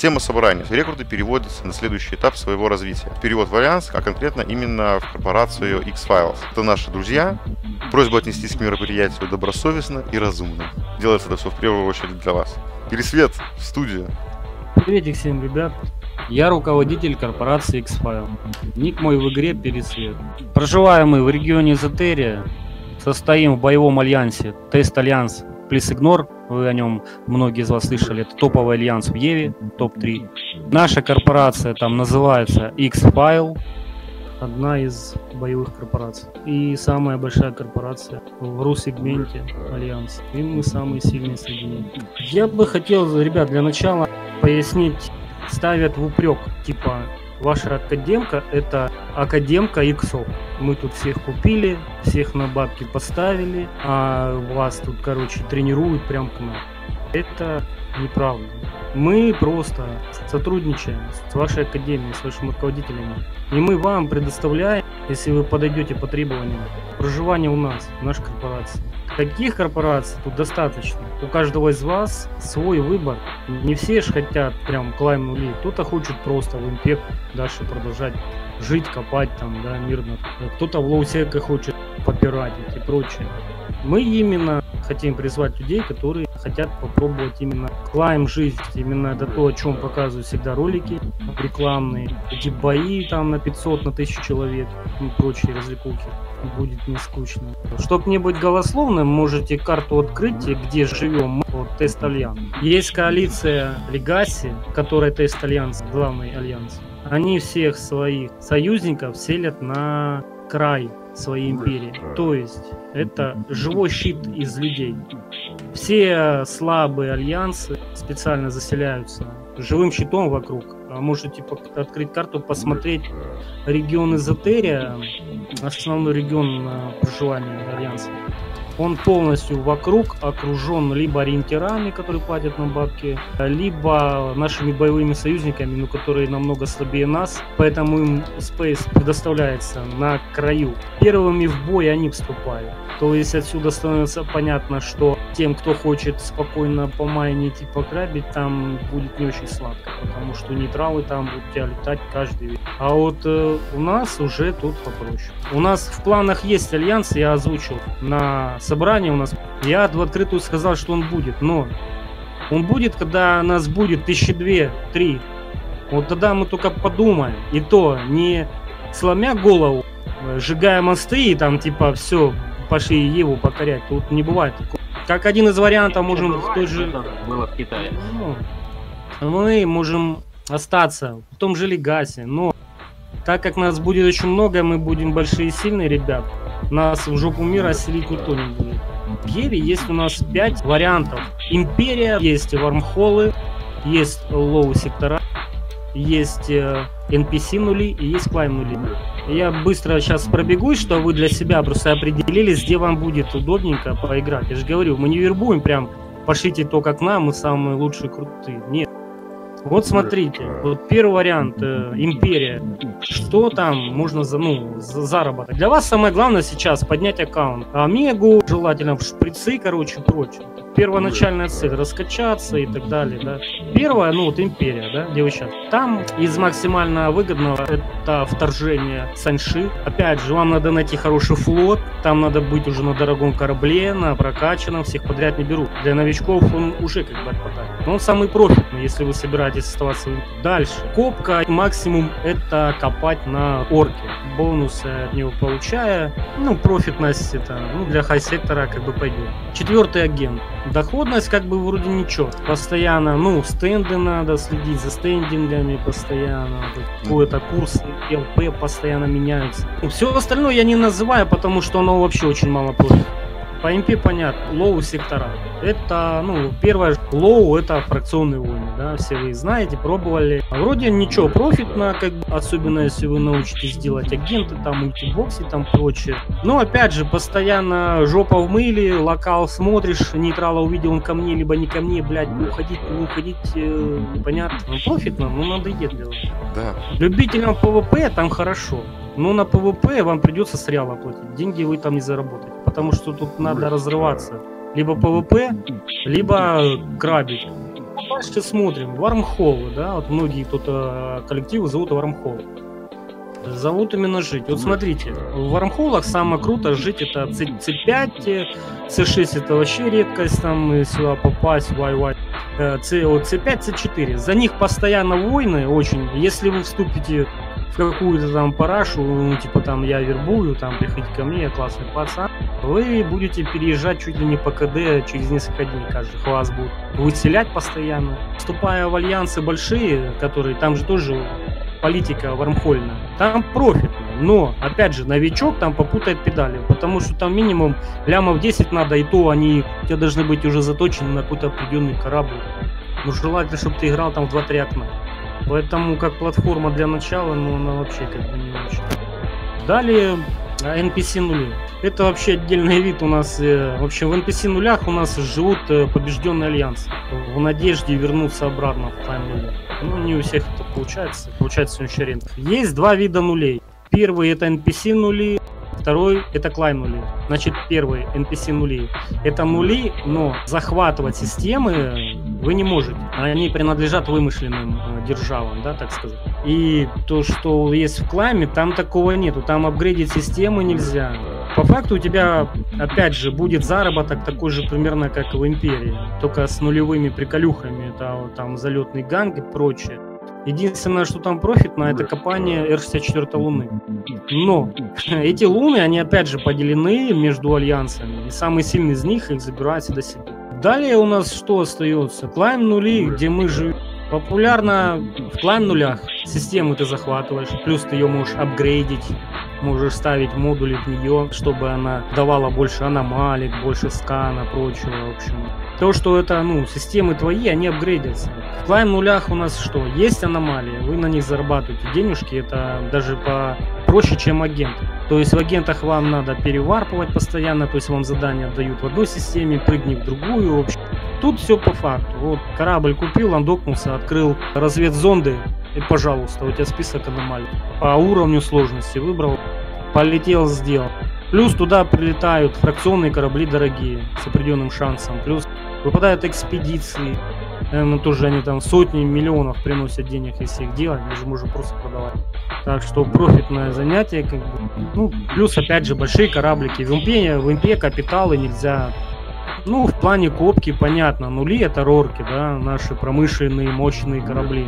Тема собрания. Рекруты переводятся на следующий этап своего развития. Перевод в Альянс, а конкретно именно в корпорацию X-Files. Это наши друзья. Просьба отнестись к мероприятию добросовестно и разумно. Делается это все в первую очередь для вас. Пересвет в студию. Приветик всем, ребят. Я руководитель корпорации X-File. Ник мой в игре Пересвет. Проживаем мы в регионе Эзотерия. Состоим в боевом альянсе Тест Альянс плюс Игнор. Вы о нем многие из вас слышали. Это топовый альянс в Еве, топ-3. Наша корпорация там называется X-File. Одна из боевых корпораций. И самая большая корпорация в ру-сегменте Альянс. И мы самые сильные среди них. Я бы хотел, ребят, для начала пояснить, ставят в упрек, типа, ваша академка это академка иксов. Мы тут всех купили, всех на бабки поставили, а вас тут, короче, тренируют прям к нам. Это неправда. Мы просто сотрудничаем с вашей академией, с вашими руководителями. И мы вам предоставляем, если вы подойдете по требованиям, проживание у нас, в нашей корпорации. Таких корпораций тут достаточно. У каждого из вас свой выбор. Не все ж хотят прям клайм нули. Кто-то хочет просто в импек дальше продолжать жить, копать там, да, мирно. Кто-то в лоу-сека хочет попиратить и прочее. Мы именно хотим призвать людей, которые хотят попробовать именно клайм жизнь. Именно это то, о чем показывают всегда ролики рекламные. Эти бои там на 500, на 1000 человек и прочие развлекухи. Будет не скучно. Чтобы не быть голословным, можете карту открыть, где живем мы, вот, Тест Альянс. Есть коалиция Легаси, которая Тест Альянс, главный альянс. Они всех своих союзников селят на край своей империи. То есть это живой щит из людей. Все слабые альянсы специально заселяются живым щитом вокруг. Можете открыть карту, посмотреть регион Эзотерия, основной регион проживания альянса. Он полностью вокруг окружен либо ориентирами, которые платят нам бабки, либо нашими боевыми союзниками, но которые намного слабее нас, поэтому им спейс предоставляется на краю. Первыми в бой они вступают. То есть отсюда становится понятно, что тем, кто хочет спокойно помайнить и пограбить, там будет не очень сладко, потому что нейтралы там будут тебя летать каждый вечер. А вот у нас уже тут попроще. У нас в планах есть альянс, я озвучил на собрании у нас. Я в открытую сказал, что он будет, но он будет, когда нас будет 1002-3. Вот тогда мы только подумаем. И то не сломя голову, сжигая мосты и там типа все, пошли Еву покорять. Тут не бывает такого. Как один из вариантов можем в той же... Было в Китае. Мы можем остаться в том же Легасе, но так как нас будет очень много, мы будем большие и сильные, ребят, нас в жопу мира селить никто не будет. В Еве есть у нас 5 вариантов. Империя, есть вармхолы, есть лоу-сектора, есть NPC нули и есть клайм нули. Я быстро сейчас пробегусь, что вы для себя просто определились, где вам будет удобненько поиграть. Я же говорю, мы не вербуем прям, пошлите то как нам, мы самые лучшие, крутые. Нет. Вот смотрите, вот первый вариант, империя. Что там можно заработать? Для вас самое главное сейчас поднять аккаунт. Омегу, желательно в шприцы, короче, прочее. Первоначальная цель раскачаться и так далее, да. Первое, ну вот империя, да, где вы сейчас. Там из максимально выгодного это вторжение Саньши. Опять же, вам надо найти хороший флот, там надо быть уже на дорогом корабле, на прокачанном, всех подряд не берут. Для новичков он уже как бы отпадает. Но он самый профитный, если вы собираетесь оставаться. Дальше. Копка максимум это копать на орке. Бонусы от него получая. Ну, профитность это, ну, для хай-сектора как бы пойдет. Четвертый агент. Доходность как бы вроде ничего. Постоянно, ну, стенды надо следить за стендингами постоянно. Какой-то курс ЛП постоянно меняются. Все остальное я не называю, потому что оно вообще очень мало платит. По МП понятно, лоу сектора. Это, ну, первое, лоу это фракционные войны, да, все вы знаете, пробовали. А вроде ничего, профитно, как бы, особенно если вы научитесь делать агенты, там, мультибоксы, там, прочее. Но, опять же, постоянно жопа в мыле, локал смотришь, нейтрала увидел, он ко мне, либо не ко мне, блядь, уходить, не уходить, непонятно. Ну, профитно, но надоедливо. Да. Любителям ПВП там хорошо. Но на ПВП вам придется с реала платить. Деньги вы там не заработаете. Потому что тут надо разрываться. Либо ПВП, либо грабить. Дальше смотрим. Вармхолы, да, вот многие тут коллективы зовут Вармхол. Зовут именно жить. Вот смотрите, в Вармхолах самое круто жить это C5, C6 это вообще редкость, там сюда попасть, YY. C5, C4. За них постоянно войны очень. Если вы вступите в какую-то там парашу, ну, типа там я вербую, там приходите ко мне, я классный пацан, вы будете переезжать чуть ли не по КД через несколько дней, каждый вас будет выселять постоянно. Вступая в альянсы большие, которые там же тоже политика вармхольная, там профитно, но, опять же, новичок там попутает педали, потому что там минимум лямов 10 надо, и то они у тебя должны быть уже заточены на какой-то определенный корабль. Ну, желательно, чтобы ты играл там в 2-3 окна. Поэтому, как платформа для начала, ну, она вообще как бы не очень. Далее, NPC нули. Это вообще отдельный вид у нас. В общем, в NPC нулях у нас живут побежденные альянсы. В надежде вернуться обратно в тайм нули. Ну, не у всех это получается. Получается очень редко. Есть два вида нулей. Первый это NPC нули, второй это клайм нули. Значит, первый NPC нули. Это нули, но захватывать системы вы не можете. Они принадлежат вымышленным державам, да, так сказать. И то, что есть в клайме, там такого нету. Там апгрейдить системы нельзя. По факту у тебя, опять же, будет заработок такой же примерно, как и в Империи. Только с нулевыми приколюхами. Это вот, там залетный ганг и прочее. Единственное, что там профитно, это копание R64 Луны. Но эти луны, они опять же поделены между альянсами. И самый сильный из них их забирает до себя. Далее у нас что остается? Клайм нули, где мы живем. Популярно в клайм нулях систему ты захватываешь, плюс ты ее можешь апгрейдить, можешь ставить модули в нее, чтобы она давала больше аномалий, больше скана, прочего, в общем. То, что это, ну, системы твои, они апгрейдятся. В клайм нулях у нас что? Есть аномалии, вы на них зарабатываете денежки, это даже проще, чем агент. То есть в агентах вам надо переварпывать постоянно, то есть вам задания дают в одной системе, прыгни в другую, в общем. Тут все по факту. Вот корабль купил, он докнулся, открыл разведзонды, и, пожалуйста, у тебя список аномалий. По уровню сложности выбрал, полетел, сделал. Плюс туда прилетают фракционные корабли дорогие, с определенным шансом. Плюс выпадают экспедиции. Тоже они там сотни миллионов приносят денег, если их делать. Мы же можем просто продавать. Так что профитное занятие, как бы. Ну, плюс, опять же, большие кораблики. В импе капиталы нельзя. Ну, в плане копки, понятно. Нули это рорки, да, наши промышленные мощные корабли.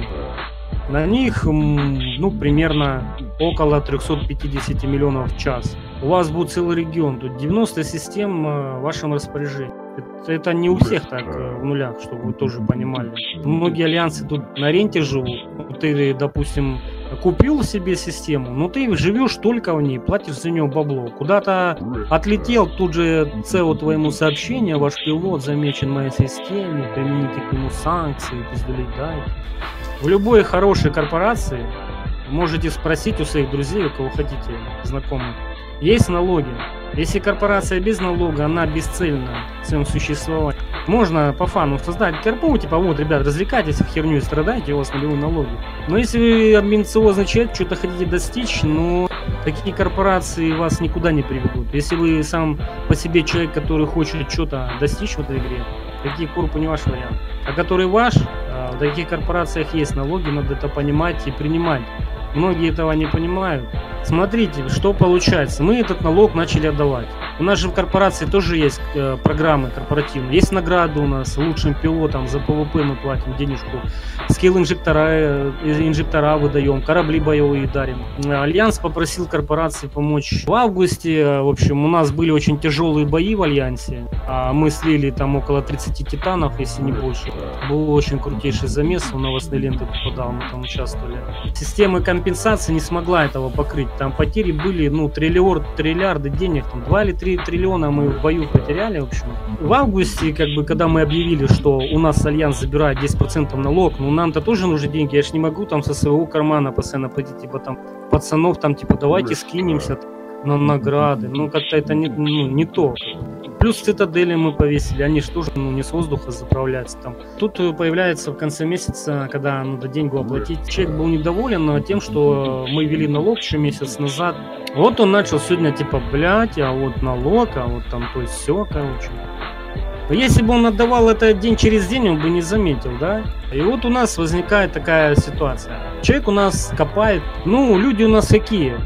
На них, ну, примерно около 350 миллионов в час. У вас будет целый регион, тут 90 систем в вашем распоряжении. Это не у всех так в нулях, чтобы вы тоже понимали. Многие альянсы тут на ренте живут. Ты, допустим, купил себе систему, но ты живешь только в ней, платишь за нее бабло. Куда-то отлетел, тут же ЦО твоему сообщение, ваш пилот замечен в моей системе, примените к нему санкции, пиздюлей дайте. В любой хорошей корпорации можете спросить у своих друзей, у кого хотите, знакомых. Есть налоги. Если корпорация без налога, она бесцельна в своем существовании. Можно по фану создать КРПУ, типа, вот, ребят, развлекайтесь херню и страдайте, у вас нулевые налоги. Но если вы амбициозный человек, что-то хотите достичь, но такие корпорации вас никуда не приведут. Если вы сам по себе человек, который хочет что-то достичь в этой игре, такие корпы не ваш вариант. А который ваш, в таких корпорациях есть налоги, надо это понимать и принимать. Многие этого не понимают. Смотрите, что получается. Мы этот налог начали отдавать. У нас же в корпорации тоже есть программы корпоративные. Есть награды у нас лучшим пилотам. За ПВП мы платим денежку. Скилл-инжектора выдаем. Корабли боевые дарим. Альянс попросил корпорации помочь. В августе, в общем, у нас были очень тяжелые бои в Альянсе. Мы слили там около 30 титанов, если не больше. Был очень крутейший замес. В новостные ленты попадал. Мы там участвовали. Система компенсации не смогла этого покрыть. Там потери были, ну, триллиарды денег, там 2 или 3 триллиона мы в бою потеряли, в общем. В августе, как бы, когда мы объявили, что у нас Альянс забирает 10% налог, ну, нам-то тоже нужны деньги, я ж не могу там со своего кармана постоянно платить, типа, там, пацанов, там, типа, давайте скинемся на награды, ну, как-то это не то. Плюс цитадели мы повесили, они же тоже, ну, не с воздуха заправляются там. Тут появляется в конце месяца, когда надо деньги оплатить. Человек был недоволен тем, что мы ввели налог еще месяц назад. Вот он начал сегодня типа, блять, а вот налог, а вот там то есть все, короче. Если бы он отдавал это день через день, он бы не заметил, да? И вот у нас возникает такая ситуация. Человек у нас копает, ну, люди у нас какие?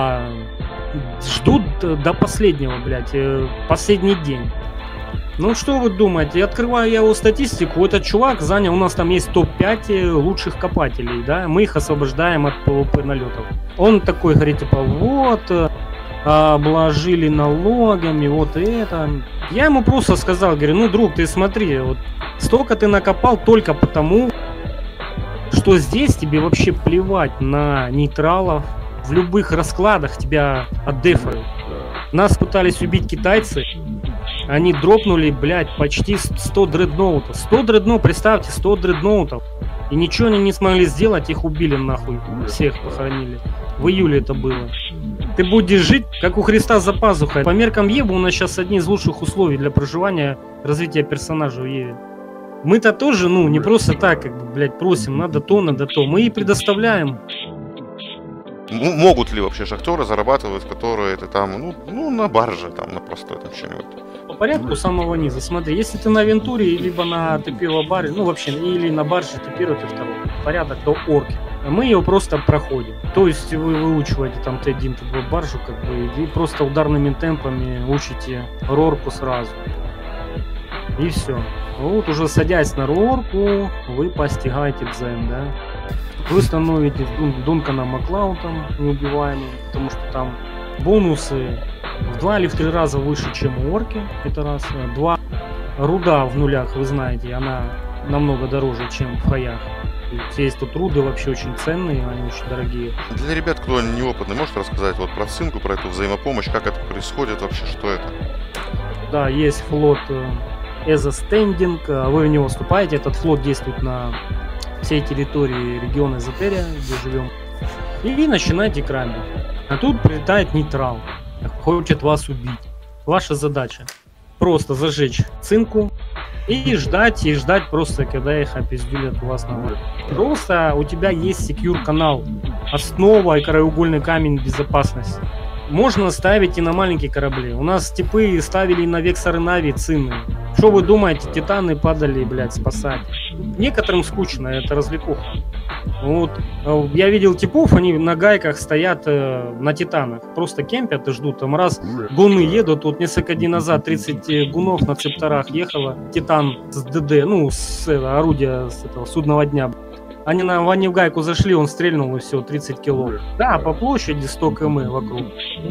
Ждут до последнего, блядь, последний день. Ну, что вы думаете? Открываю я его статистику, этот чувак занял, у нас там есть топ-5 лучших копателей, да? Мы их освобождаем от ПВП налетов. Он такой говорит, типа, вот... обложили налогами, вот это. Я ему просто сказал, говорю, ну, друг, ты смотри, вот столько ты накопал только потому, что здесь тебе вообще плевать на нейтралов, в любых раскладах тебя отдефают. Нас пытались убить китайцы, они дропнули, блядь, почти 100 дредноутов. 100 дредноутов, представьте, 100 дредноутов. И ничего они не смогли сделать, их убили нахуй, всех похоронили. В июле это было. Ты будешь жить, как у Христа за пазухой. По меркам Евы у нас сейчас одни из лучших условий для проживания, развития персонажа в Еве. Мы-то тоже, ну, не просто так, как бы, блядь, просим, надо то. Мы и предоставляем. Могут ли вообще шахтеры зарабатывать, которые это там, ну на барже, там, на простой, там, что-нибудь? По порядку самого низа. Смотри, если ты на Авентуре, либо на Т1 баре, ну, вообще, или на барже Т1, Т2, порядок до орки. Мы ее просто проходим. То есть вы выучиваете там Т1, Т2 баржу, как бы, и просто ударными темпами учите рорку сразу. И все. Вот уже садясь на рорку, вы постигаете дзен, да. Вы становитесь Дунканом Маклаутом неубиваемым, потому что там бонусы в 2 или в 3 раза выше, чем у орки. Это раз. 2. Руда в нулях, вы знаете, она намного дороже, чем в хаях. Есть тут руды вообще очень ценные, они очень дорогие. Для ребят, кто неопытный, можешь рассказать вот про ссылку, про эту взаимопомощь, как это происходит вообще, что это? Да, есть флот as a standing, вы в него вступаете, этот флот действует на всей территории региона Эзотерия, где живем, и начинаете крамбить. А тут прилетает нейтрал, хочет вас убить. Ваша задача просто зажечь цинку и ждать просто, когда их опиздюлят у вас на улице. Просто у тебя есть секьюр канал, основа и краеугольный камень безопасности. Можно ставить и на маленькие корабли. У нас типы ставили на Вексоры Нави цинны. Что вы думаете, титаны падали, блядь, спасать? Некоторым скучно, это развлекуха. Вот, я видел типов, они на гайках стоят на титанах. Просто кемпят и ждут. Там раз гуны едут, вот несколько дней назад 30 гунов на цепторах ехало. Титан с ДД, ну, с орудия с этого судного дня. Они в гайку зашли, он стрельнул и все, 30 кило. Да, по площади 100 км вокруг.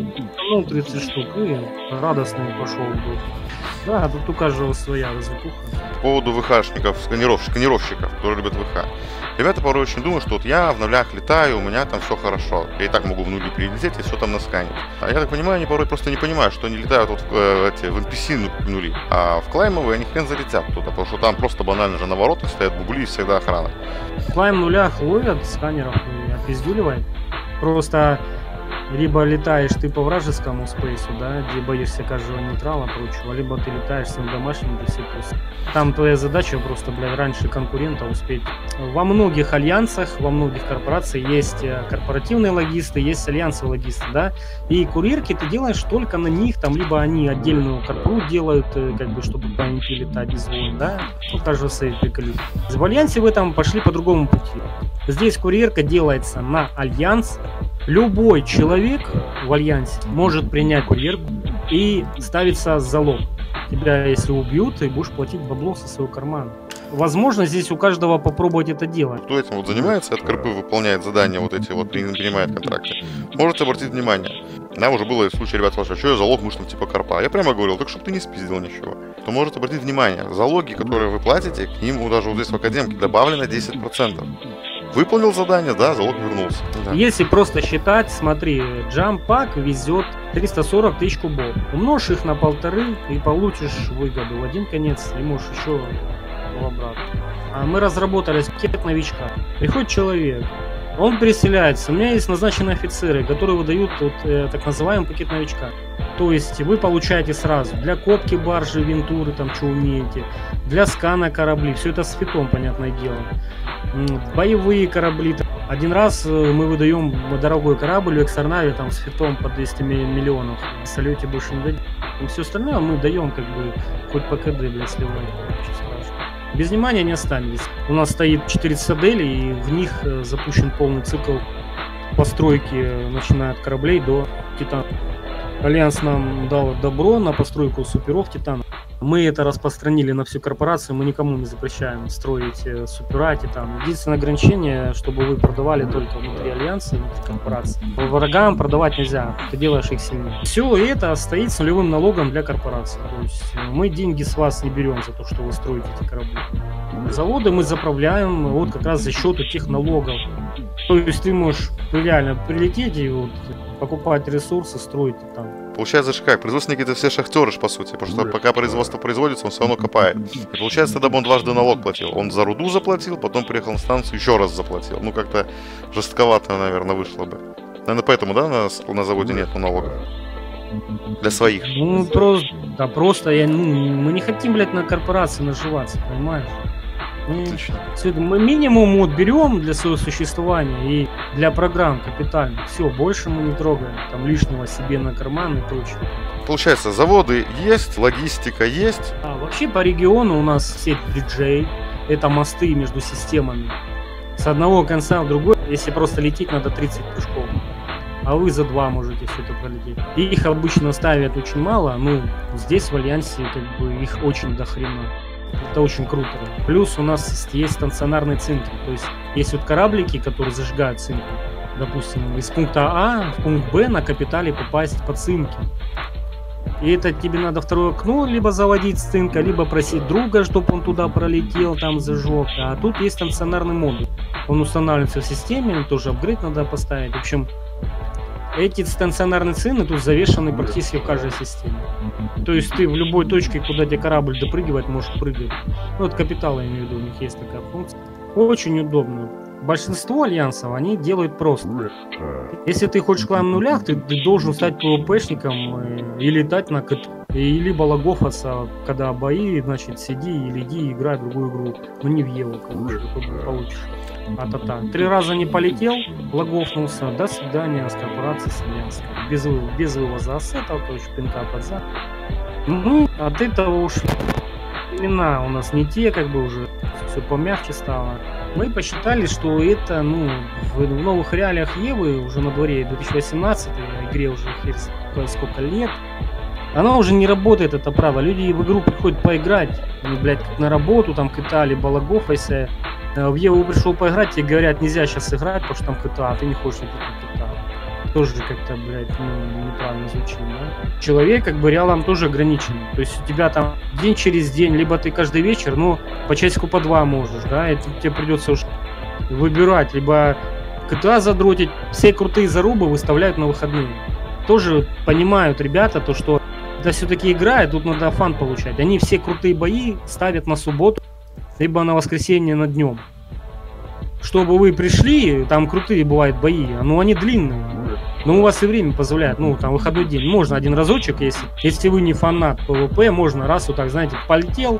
Ну, 30 штук, и радостный пошел был. Да, тут у каждого своя развлекуха. По поводу ВХшников, сканировщиков, которые любят ВХ. Ребята порой очень думают, что вот я в нулях летаю, у меня там все хорошо. Я и так могу в нули прилететь и все там насканить. А я так понимаю, они порой просто не понимают, что они летают вот в NPC нули. А в клаймовые они хрен залетят туда, потому что там просто банально же на воротах стоят бугли и всегда охрана. В клайм нулях ловят сканеров и опиздюливают. Просто либо летаешь ты по вражескому спейсу, да, где боишься каждого нейтрала прочего, либо ты летаешь своим домашним DC+. Там твоя задача просто, блядь, раньше конкурента успеть. Во многих альянсах, во многих корпорациях есть корпоративные логисты, есть альянсовые логисты, да, и курьерки ты делаешь только на них, там, либо они отдельную корпору делают, как бы, чтобы по НП летать без войн, да, ну, даже сейф приколют. В альянсе в этом пошли по другому пути. Здесь курьерка делается на альянс. Любой человек в альянсе может принять курьерку и ставится залог. Тебя, если убьют, ты будешь платить бабло со своего кармана. Возможно, здесь у каждого попробовать это делать. Кто этим вот занимается, от корпы выполняет задания, вот эти вот, принимает контракты, можете обратить внимание. Нам уже было случай, ребят, спрашивают, что я залог мышным типа корпа. Я прямо говорил, так чтобы ты не спиздил ничего. То может обратить внимание, залоги, которые вы платите, к ним даже вот здесь в академке добавлено 10%. Выполнил задание, да, залог вернулся. Да. Если просто считать, смотри, Jump Pack везет 340 тысяч кубов. Умножь их на 1,5 и получишь выгоду в один конец, и можешь еще в обратно. А мы разработали пакет новичка. Приходит человек, он переселяется. У меня есть назначенные офицеры, которые выдают вот, так называемый пакет новичка. То есть вы получаете сразу для копки баржи, вентуры, там что умеете, для скана кораблей, все это с фитом, понятное дело. Боевые корабли. Один раз мы выдаем дорогой корабль в Эксарнаве там с фитом по 200 миллионов. В салюте больше не дадим. Все остальное мы даем как бы хоть по КД, блядь, сливать. Ничего страшного. Без внимания не останетесь. У нас стоит 4 цитадели, и в них запущен полный цикл постройки, начиная от кораблей до Титана. Альянс нам дал добро на постройку суперов Титана. Мы это распространили на всю корпорацию, мы никому не запрещаем строить супера Титана. Единственное ограничение, чтобы вы продавали только внутри Альянса, внутри корпорации. Врагам продавать нельзя, ты делаешь их сильнее. Все это стоит с нулевым налогом для корпорации. То есть мы деньги с вас не берем за то, что вы строите эти корабли. Заводы мы заправляем вот как раз за счет этих налогов. То есть ты можешь реально прилететь и вот покупать ресурсы, строить Титан. Получается же как, производственники это все шахтеры, по сути, потому что пока производство производится, он все равно копает. И получается, тогда бы он дважды налог платил. Он за руду заплатил, потом приехал на станцию, еще раз заплатил. Ну, как-то жестковато, наверное, вышло бы. Наверное, поэтому, да, на заводе нет налогов? Для своих. Ну, просто мы не хотим, блядь, на корпорации наживаться, понимаешь? Мы минимум вот берем для своего существования и для программ капитальных. Все, больше мы не трогаем. Там лишнего себе на карман и прочее. Получается, заводы есть, логистика есть. Вообще по региону у нас сеть бриджей. Это мосты между системами. С одного конца в другой, если просто лететь, надо 30 прыжков. А вы за 2 можете все это пролететь. И их обычно ставят очень мало. Ну, здесь в Альянсе как бы их очень дохрена. Это очень круто. Плюс у нас есть стационарные цинки. То есть вот кораблики, которые зажигают цинки. Допустим, из пункта А в пункт Б на капитале попасть по цинке. И это тебе надо второе окно либо заводить с цинка, либо просить друга, чтобы он туда пролетел, там зажег. А тут есть стационарный модуль. Он устанавливается в системе, тоже апгрейд надо поставить. В общем, эти стационарные цены тут завешаны практически в каждой системе. То есть ты в любой точке, куда тебе корабль допрыгивать, можешь прыгать. Ну, от капитала, я имею в виду, у них есть такая функция. Очень удобно. Большинство альянсов, они делают просто. Если ты хочешь клан нулях, ты должен стать ПВПшником и летать на КТ. И либо логоваться, когда бои, значит, сиди или иди и играй в другую игру. Но не в Еву, короче, получишь. А-та-та. 3 раза не полетел, логовнулся, до свидания с корпорацией с Альянсом. Без вывоза ассетов, то есть пинка под зад. Ну, от этого ушли. Имена у нас не те, как бы уже все помягче стало. Мы посчитали, что это, ну, в новых реалиях Евы, уже на дворе 2018, игре уже хер сколько лет, она уже не работает, это право. Люди в игру приходят поиграть, ну, блядь, как на работу, там, КТА, либо логовайся. В Еву пришел поиграть, тебе говорят, нельзя сейчас играть, потому что там КТА, а ты не хочешь идти на КТА. Тоже как-то, блядь, ну, неправильно звучит, да? Человек, как бы, реалом тоже ограничен. То есть у тебя там день через день, либо ты каждый вечер, ну, по часику по 2 можешь, да, и тут тебе придется уж выбирать, либо КТА задротить, все крутые зарубы выставляют на выходные. Тоже понимают ребята, то, что это все-таки игра, и тут надо фан получать. Они все крутые бои ставят на субботу, либо на воскресенье на днем. Чтобы вы пришли, там крутые бывают бои, но они длинные. Но у вас и время позволяет, ну, там, выходной день. Можно один разочек, если вы не фанат ПВП, можно раз вот так, знаете, полетел,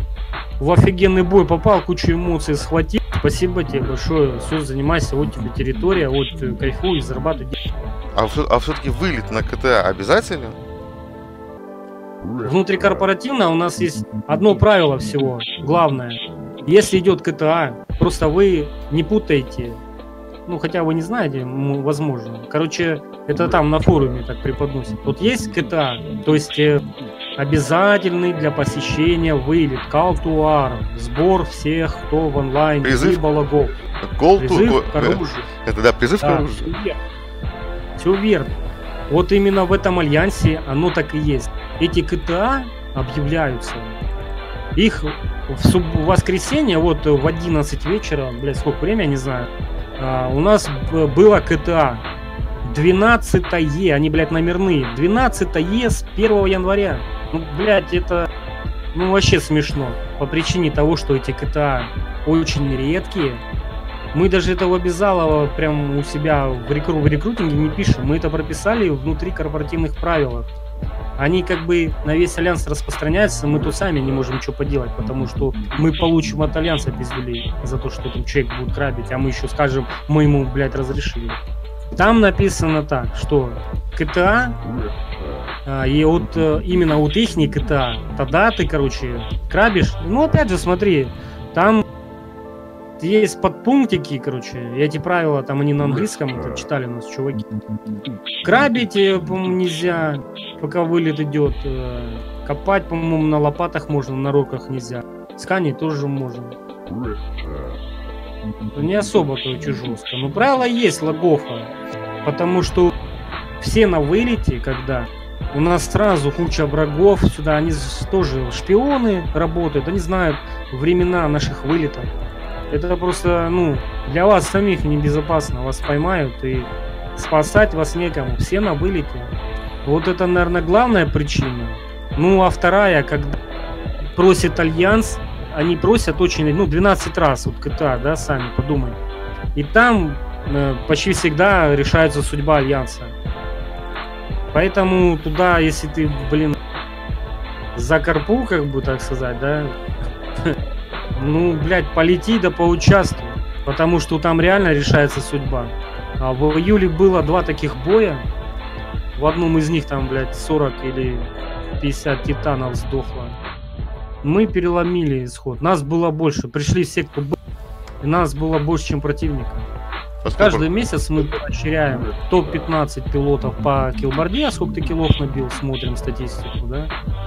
в офигенный бой попал, кучу эмоций схватил. Спасибо тебе большое, все, занимайся, вот тебе территория, вот кайфуй, зарабатывай. А все-таки вылет на КТА обязателен? Внутрикорпоративно у нас есть одно правило всего, главное. Если идет КТА, просто вы не путаете, ну хотя вы не знаете, возможно. Короче, это там на форуме так преподносят. Тут есть КТА, то есть обязательный для посещения вылет, call to arm, сбор всех, кто в онлайн, призыв балагов. Призыв к оружию. Это да, призыв к оружию. Все верно. Вот именно в этом альянсе оно так и есть. Эти КТА объявляются. Их в воскресенье, вот в 11 вечера, блядь, сколько времени, я не знаю, у нас было КТА. 12-е, они, блядь, номерные. 12-е с 1 января. Ну, блядь, это, ну, вообще смешно. По причине того, что эти КТА очень редкие. Мы даже этого обязалова прям у себя в рекрутинге не пишем. Мы это прописали внутри корпоративных правил. Они как бы на весь альянс распространяются, мы тут сами не можем ничего поделать, потому что мы получим от альянса пиздюлей за то, что там человек будет грабить, а мы еще скажем, мы ему, блядь, разрешили. Там написано так, что КТА И вот именно вот ихний КТА, тогда ты, короче, крабишь. Ну, опять же, смотри, там есть подпунктики, короче, и эти правила, там они на английском, это читали у нас чуваки. Крабить, по-моему, нельзя, пока вылет идет. Копать, по-моему, на лопатах можно, на руках нельзя. Сканить тоже можно. Не особо, короче, жестко. Но правило есть логофа, потому что все на вылете, когда у нас сразу куча врагов сюда, они тоже шпионы работают, они знают времена наших вылетов. Это просто, ну, для вас самих небезопасно, вас поймают и спасать вас некому. Все на вылете. Вот это, наверное, главная причина. Ну, а вторая, когда просит Альянс, они просят очень, ну, 12 раз, вот КТА, да, сами подумай. И там почти всегда решается судьба Альянса. Поэтому туда, если ты, блин, за карпу, как бы так сказать, да, ну, блядь, полети да поучаствуй. Потому что там реально решается судьба. А в июле было 2 таких боя. В одном из них там, блядь, 40 или 50 титанов сдохло. Мы переломили исход. Нас было больше. Пришли все, кто был. И нас было больше, чем противника. Каждый месяц мы поощряем топ-15 пилотов по киллборде. Сколько ты киллов набил, смотрим статистику, да?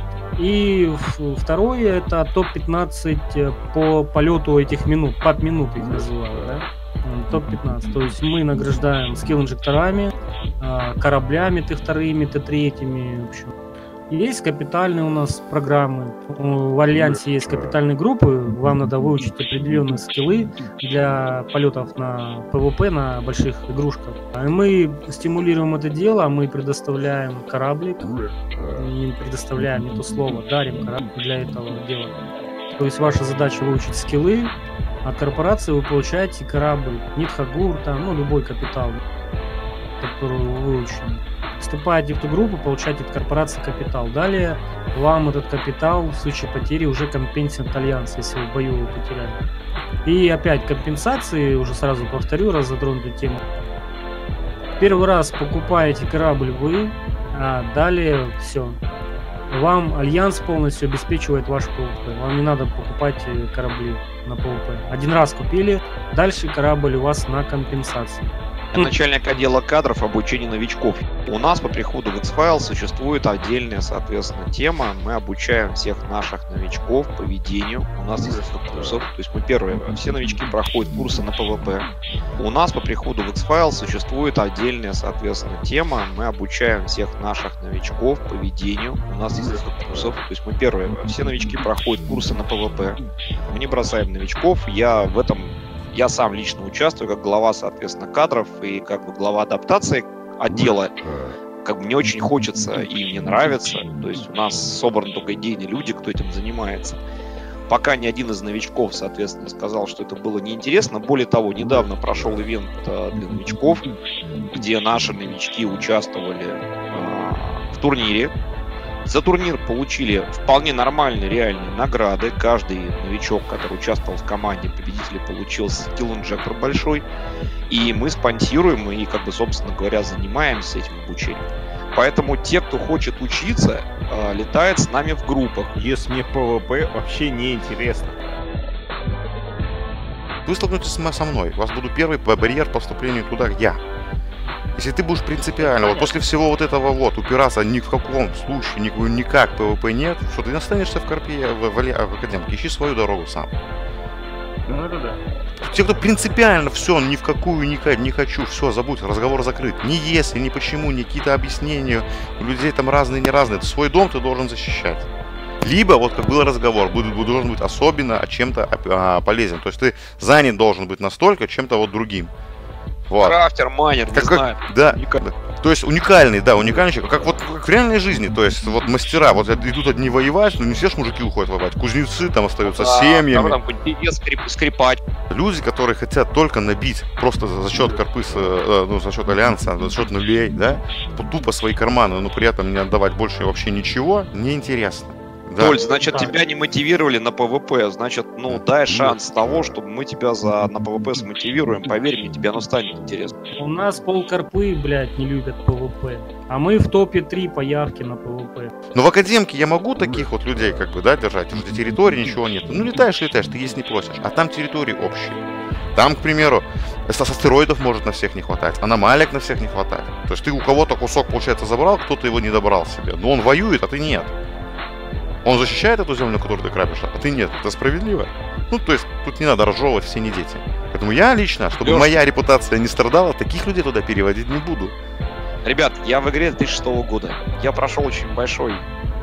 И второе, это топ-15 по полету этих минут. ПАП-минут их называют, да? Топ-15. То есть мы награждаем скилл-инжекторами, кораблями Т2, Т3, в общем. Есть капитальные у нас программы. В Альянсе есть капитальные группы. Вам надо выучить определенные скиллы для полетов на ПВП, на больших игрушках. Мы стимулируем это дело, мы предоставляем кораблик. Не предоставляем, не то слово, дарим кораблик для этого дела. То есть ваша задача выучить скиллы. От корпорации вы получаете корабль. Нитхагур, там, ну, любой капитал, который выучен. Вступаете в эту группу, получаете от корпорации капитал. Далее вам этот капитал в случае потери уже компенсирует Альянс, если вы в бою его потеряли. И опять компенсации, уже сразу повторю, раз затронутую тему. Первый раз покупаете корабль вы, а далее все. Вам Альянс полностью обеспечивает ваш ПВП. Вам не надо покупать корабли на ПВП. Один раз купили, дальше корабль у вас на компенсации. Начальник отдела кадров обучения новичков. У нас по приходу в X-File существует отдельная, соответственно, тема. Мы обучаем всех наших новичков поведению. У нас есть курсов. То есть мы первые, все новички проходят курсы на ПВП. У нас по приходу в X-File существует отдельная, соответственно, тема. Мы обучаем всех наших новичков поведению. У нас есть курсов. То есть мы первые, все новички проходят курсы на ПВП. Мы не бросаем новичков. Я сам лично участвую как глава, соответственно, кадров и как бы глава адаптации отдела. Как бы мне очень хочется и мне нравится. То есть у нас собраны только идейные люди, кто этим занимается. Пока ни один из новичков, соответственно, сказал, что это было неинтересно. Более того, недавно прошел ивент для новичков, где наши новички участвовали в турнире. За турнир получили вполне нормальные, реальные награды. Каждый новичок, который участвовал в команде победителей, получил скилл-инжектор большой. И мы спонсируем и, как бы, собственно говоря, занимаемся этим обучением. Поэтому те, кто хочет учиться, летает с нами в группах. Если мне ПВП вообще не интересно. Вы столкнетесь со мной. У вас буду первый барьер по вступлению туда, я. Если ты будешь принципиально, вот после всего вот этого вот, упираться ни в каком случае, никак ПВП нет, что ты останешься в Карпе, в Академке, ищи свою дорогу сам. Ну это да. Те, кто принципиально все, ни в какую не хочу, все, забудь, разговор закрыт. Ни если, ни почему, ни какие-то объяснения, у людей там разные, не разные. Это свой дом ты должен защищать. Либо, вот как был разговор, должен быть особенно чем-то полезен. То есть ты занят должен быть настолько чем-то вот другим. Вот. Крафтер, майнер, не знаю. Да, то есть уникальный, да, уникальный человек, как вот как в реальной жизни, то есть вот мастера, вот идут одни воевать, но не все ж мужики уходят воевать, кузнецы там остаются семьями. Там скрипач. Люди, которые хотят только набить просто за счет карпы, ну, за счет Альянса, за счет нулей, да, тупо свои карманы, но при этом не отдавать больше вообще ничего, неинтересно. Да. Толь, значит, Да. тебя не мотивировали на ПВП, значит, ну, дай шанс того, чтобы мы тебя на ПВП смотивируем, поверь мне, тебе оно станет интересно. У нас полкарпы, блядь, не любят ПВП. А мы в топе 3 по явке на ПВП. Но в академке я могу таких вот людей, как бы, да, держать? Вроде территории ничего нет. Ну, летаешь, ты есть не просишь. А там территории общие. Там, к примеру, астероидов может на всех не хватать, аномалик на всех не хватает. То есть ты у кого-то кусок, получается, забрал, кто-то его не добрал себе. Но он воюет, а ты нет. Он защищает эту землю, которую ты грабишь, а ты нет. Это справедливо. Ну, то есть тут не надо разжевывать, все не дети. Поэтому я лично, чтобы Лёш. моя репутация не страдала, таких людей туда переводить не буду. Ребят, я в игре 2006 года. Я прошел очень большой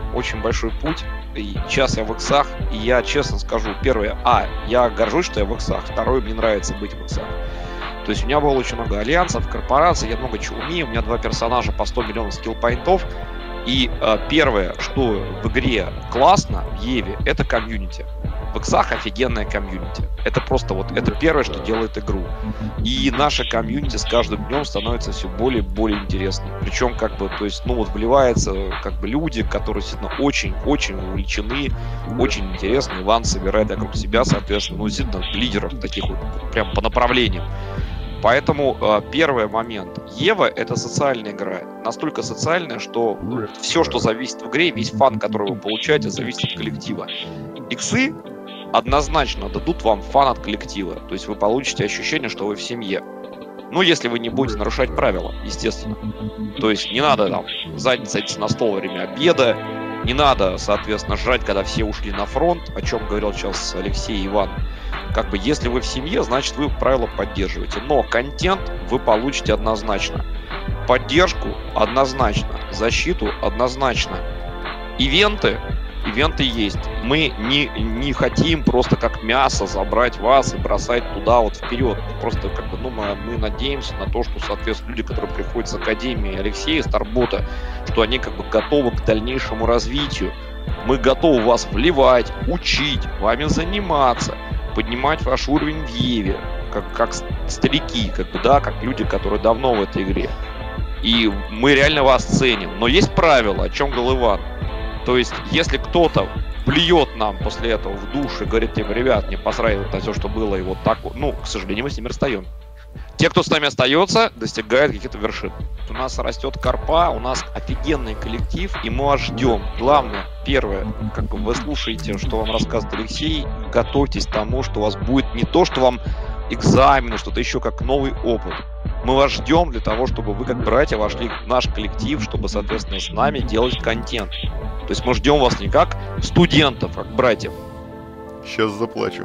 путь. И сейчас я в иксах, и я честно скажу, первое, я горжусь, что я в иксах, второе, мне нравится быть в иксах. То есть у меня было очень много альянсов, корпораций, я много чего умею, у меня 2 персонажа по 100 миллионов скилл-поинтов. И первое, что в игре классно, в Еве, это комьюнити. В иксах офигенная комьюнити. Это просто вот, это первое, что делает игру. И наша комьюнити с каждым днем становится все более и более интересной. Причем, как бы, то есть, ну вот вливаются, как бы, люди, которые действительно очень-очень увлечены, очень интересны. Иван собирает вокруг себя, соответственно, ну, действительно, лидеров таких вот, прям по направлениям. Поэтому первый момент. Ева — это социальная игра. Настолько социальная, что все, что зависит в игре, весь фан, который вы получаете, зависит от коллектива. Иксы однозначно дадут вам фан от коллектива. То есть вы получите ощущение, что вы в семье. Ну, если вы не будете нарушать правила, естественно. То есть не надо там сзади садиться на стол во время обеда, не надо, соответственно, жрать, когда все ушли на фронт, о чем говорил сейчас Алексей и Иван. Как бы, если вы в семье, значит, вы правила поддерживаете. Но контент вы получите однозначно. Поддержку однозначно. Защиту однозначно. Ивенты есть. Мы не хотим просто как мясо забрать вас и бросать туда вот вперед. Просто как бы, ну, мы надеемся на то, что, соответственно, люди, которые приходят с Академии Алексея, Старбота, что они как бы готовы к дальнейшему развитию. Мы готовы вас вливать, учить, вами заниматься, поднимать ваш уровень в Еве, как старики, как бы, да, как люди, которые давно в этой игре. И мы реально вас ценим. Но есть правила, о чем говорил Иван. То есть, если кто-то плюет нам после этого в душ и говорит, типа, ребят, мне посрать вот на все, что было, и вот так вот, ну, к сожалению, мы с ними расстаем. Те, кто с нами остается, достигают каких-то вершин. У нас растет карпа, у нас офигенный коллектив, и мы вас ждем. Главное, первое, как бы вы слушаете, что вам рассказывает Алексей, готовьтесь к тому, что у вас будет не то, что вам экзамены, что-то еще, как новый опыт. Мы вас ждем для того, чтобы вы, как братья, вошли в наш коллектив, чтобы, соответственно, с нами делать контент. То есть мы ждем вас не как студентов, а как братьев. Сейчас заплачу.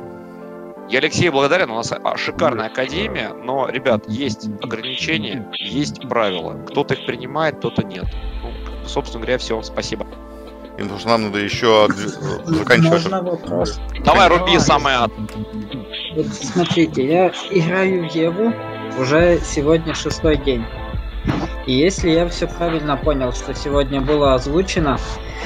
Я Алексею благодарен, у нас шикарная академия, но, ребят, есть ограничения, есть правила. Кто-то их принимает, кто-то нет. Ну, собственно говоря, все, спасибо. И потому что нам надо еще заканчивать. Можно вопрос? Давай, руби самое. Вот смотрите, я играю в Еву уже сегодня 6-й день. И если я все правильно понял, что сегодня было озвучено,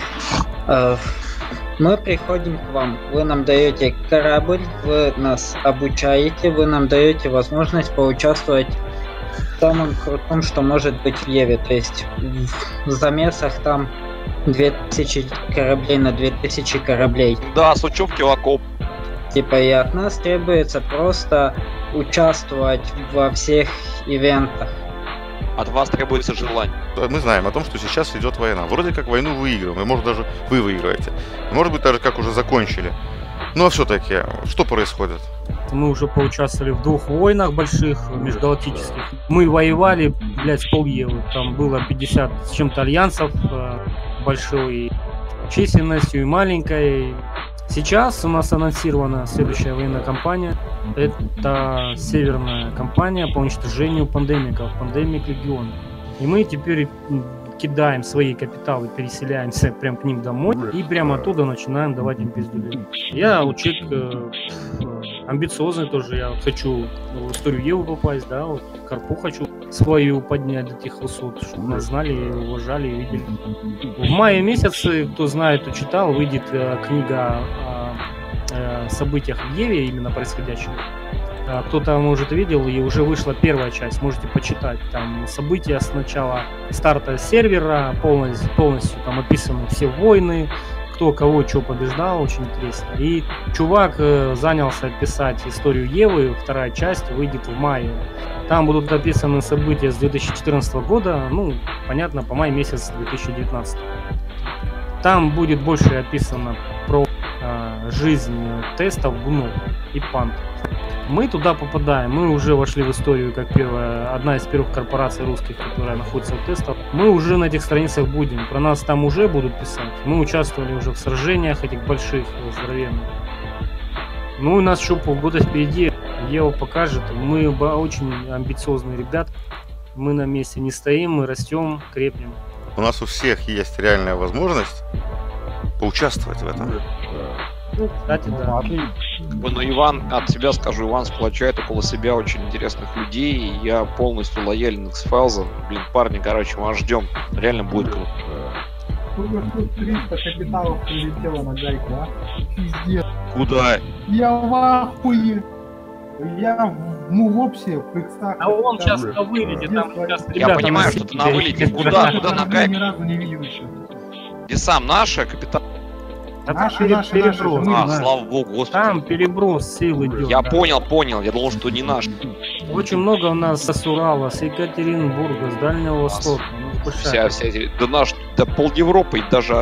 мы приходим к вам, вы нам даете корабль, вы нас обучаете, вы нам даете возможность поучаствовать в самом крутом, что может быть в Еве. То есть в замесах там 2000 кораблей на 2000 кораблей. Да, сучевки в окоп. Типа, и от нас требуется просто участвовать во всех ивентах. От вас требуется желание. Мы знаем о том, что сейчас идет война. Вроде как войну выигрываем, и может даже вы выиграете. Может быть, даже как уже закончили. Но все-таки, что происходит? Мы уже поучаствовали в 2 войнах больших, межгалактических. Мы воевали, блядь, с полъевы. Там было 50 с чем-то альянсов, большой численностью и маленькой. Сейчас у нас анонсирована следующая военная кампания. Это северная кампания по уничтожению пандемиков, пандемик Легион. И мы теперь кидаем свои капиталы, переселяемся прям к ним домой и прямо оттуда начинаем давать им пиздюлей. Я вот человек амбициозный тоже, я хочу в историю Евы попасть, да, вот карпу хочу свою поднять до тех высот, чтобы нас знали, уважали и видели. В мае месяце, кто знает, кто читал, выйдет книга о событиях в Еве, именно происходящих. Кто-то, может, видел, и уже вышла первая часть, можете почитать. Там события с начала старта сервера, полностью там описаны все войны, кто кого что побеждал, очень интересно. И чувак занялся писать историю Евы, вторая часть выйдет в мае. Там будут описаны события с 2014 года, ну, понятно, по май месяц 2019. Там будет больше описано про жизнь тестов, гунов и панд. Мы туда попадаем, мы уже вошли в историю как одна из первых корпораций русских, которая находится в тестах. Мы уже на этих страницах будем, про нас там уже будут писать. Мы участвовали уже в сражениях этих больших, здоровенных. Ну, у нас еще полгода впереди, Ева покажет. Мы очень амбициозные ребят, мы на месте не стоим, мы растем, крепнем. У нас у всех есть реальная возможность поучаствовать в этом. Ну, кстати, да. Но Иван, от себя скажу, Иван сплочает около себя очень интересных людей, и я полностью лоялен X-Files. Блин, парни, короче, мы вас ждем. Реально будет круто. Тут 300 капиталов прилетело на гайку, а? Пиздец. Куда? Я в ахуе. Я в мувопсе, в иксах. А он сейчас на вылете, там сейчас Я ребята понимаю, на что ты сети. на вылете. Куда на Я гайку? ни разу не видел еще. Где сам наша капитан? А там Наши, наши, переброс. мы А, знаем. слава богу, господи. Там переброс сил идет. Я да. понял, я думал, что не наш. Очень много у нас с Урала, с Екатеринбурга, с Дальнего Востока. У нас большая Да наш, да пол Европы, и даже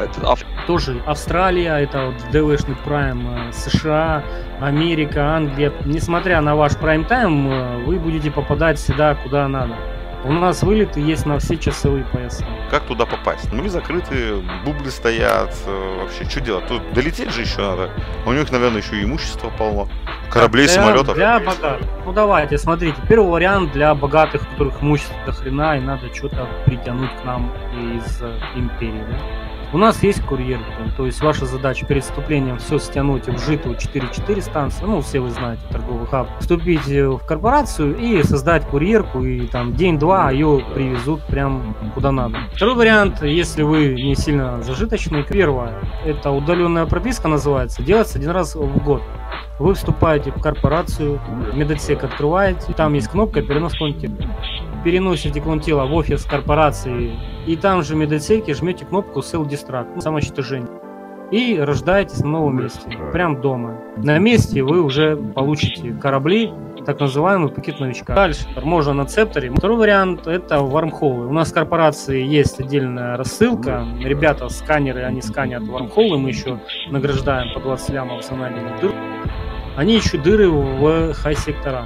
тоже Австралия, это вот ДВшный прайм, США, Америка, Англия. Несмотря на ваш прайм-тайм, вы будете попадать всегда куда надо. У нас вылеты есть на все часовые пояса. Как туда попасть? Ну и закрыты, бубли стоят, вообще, что делать? Тут долететь же еще надо. У них, наверное, еще и имущества полно. Кораблей, самолетов. Для богатых. Ну давайте, смотрите. Первый вариант для богатых, у которых имущество до хрена, и надо что-то притянуть к нам из империи. Да? У нас есть курьер, то есть ваша задача перед вступлением все стянуть в житую 4.4 станцию, ну все вы знаете, торговый хаб, вступить в корпорацию и создать курьерку, и там день-два ее привезут прям куда надо. Второй вариант, если вы не сильно зажиточный, первое, это удаленная прописка называется, делается один раз в год. Вы вступаете в корпорацию, медотсек открываете, там есть кнопка «Перенос клон тела». Переносите клон тела в офис корпорации, и там же в медотсеке жмете кнопку «Sell Distract», самоуничтожение. И рождаетесь на новом месте, прям дома. На месте вы уже получите корабли, так называемый пакет новичка. Дальше можно на Цепторе. Второй вариант — это вармхоллы. У нас в корпорации есть отдельная рассылка. Ребята, сканеры, они сканят вармхоллы, мы еще награждаем по 20 лямов за найденных дыр. Они ищут дыры в хай-сектора.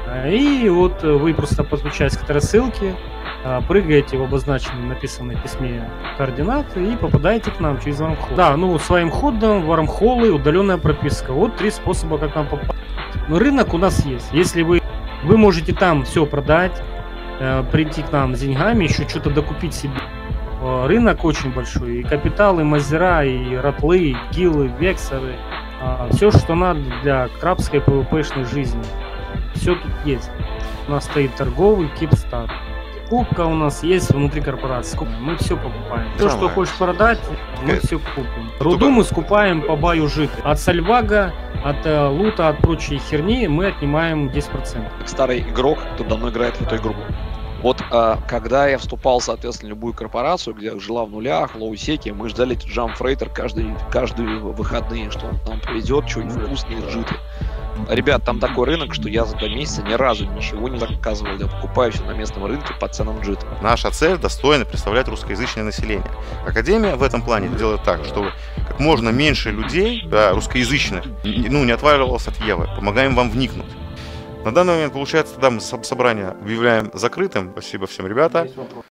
И вот вы просто подключаетесь к этой рассылке, прыгаете в обозначенном написанном письме координаты и попадаете к нам через вармхолл. Да, ну своим ходом, вармхоллы, удаленная прописка. Вот 3 способа, как нам попасть. Но рынок у нас есть. Если вы можете там все продать, прийти к нам с деньгами, еще что-то докупить себе. Рынок очень большой. И капиталы, и мазера, и ратлы, и гилы, вексоры. Все, что надо для крабской PvP-шной жизни. Все тут есть. У нас стоит торговый кипстат. Кубка у нас есть внутри корпорации. Мы все покупаем. То, что хочешь продать, мы все купим. Руду мы скупаем по баю житы. От сальвага, от лута, от прочей херни мы отнимаем 10%. Как старый игрок, кто давно играет в эту игру. Вот когда я вступал, соответственно, в любую корпорацию, где жила в нулях, в лоу-секе, мы ждали джамп-фрейтер каждые выходные, что он нам привезет что-нибудь вкусное из житы. Ребят, там такой рынок, что я за 2 месяца ни разу ничего не заказывал. Я покупаю все на местном рынке по ценам джита. Наша цель достойно представлять русскоязычное население. Академия в этом плане делает так, чтобы как можно меньше людей, русскоязычных, не отваливалось от Евы. Помогаем вам вникнуть. На данный момент, получается, тогда мы собрание объявляем закрытым. Спасибо всем, ребята.